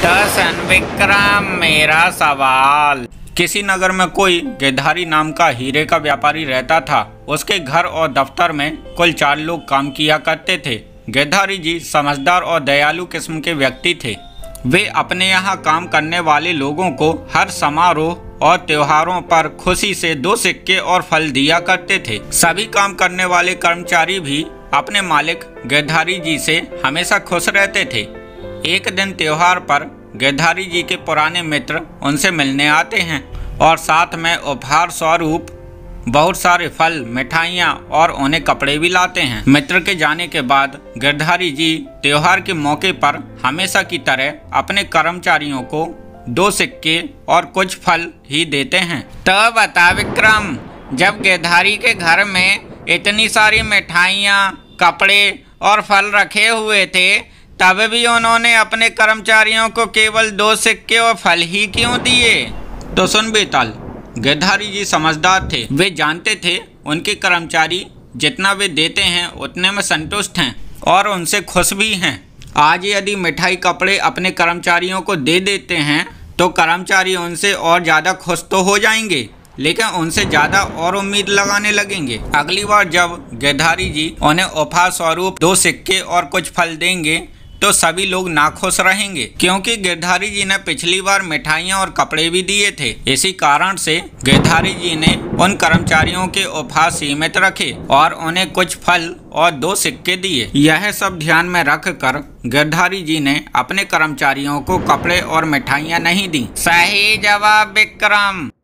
दर्शन विक्रम, मेरा सवाल। किसी नगर में कोई गिरधारी नाम का हीरे का व्यापारी रहता था। उसके घर और दफ्तर में कुल 4 लोग काम किया करते थे। गिरधारी जी समझदार और दयालु किस्म के व्यक्ति थे। वे अपने यहाँ काम करने वाले लोगों को हर समारोह और त्योहारों पर खुशी से 2 सिक्के और फल दिया करते थे। सभी काम करने वाले कर्मचारी भी अपने मालिक गिरधारी जी से हमेशा खुश रहते थे। एक दिन त्योहार पर गिरधारी जी के पुराने मित्र उनसे मिलने आते हैं और साथ में उपहार स्वरूप बहुत सारे फल, मिठाइयाँ और उन्हें कपड़े भी लाते हैं। मित्र के जाने के बाद गिरधारी जी त्योहार के मौके पर हमेशा की तरह अपने कर्मचारियों को 2 सिक्के और कुछ फल ही देते हैं। तो बता विक्रम, जब गिरधारी के घर में इतनी सारी मिठाइयाँ, कपड़े और फल रखे हुए थे, तब भी उन्होंने अपने कर्मचारियों को केवल 2 सिक्के और फल ही क्यों दिए? तो सुन बेताल, गिरधारी जी समझदार थे। वे जानते थे उनके कर्मचारी जितना वे देते हैं उतने में संतुष्ट हैं और उनसे खुश भी हैं। आज यदि मिठाई, कपड़े अपने कर्मचारियों को दे देते हैं तो कर्मचारी उनसे और ज़्यादा खुश तो हो जाएंगे, लेकिन उनसे ज़्यादा और उम्मीद लगाने लगेंगे। अगली बार जब गिरधारी जी उन्हें उपहार स्वरूप 2 सिक्के और कुछ फल देंगे तो सभी लोग नाखुश रहेंगे, क्योंकि गिरधारी जी ने पिछली बार मिठाइयाँ और कपड़े भी दिए थे। इसी कारण से गिरधारी जी ने उन कर्मचारियों के उपहार सीमित रखे और उन्हें कुछ फल और 2 सिक्के दिए। यह सब ध्यान में रखकर गिरधारी जी ने अपने कर्मचारियों को कपड़े और मिठाइयाँ नहीं दी। सही जवाब विक्रम।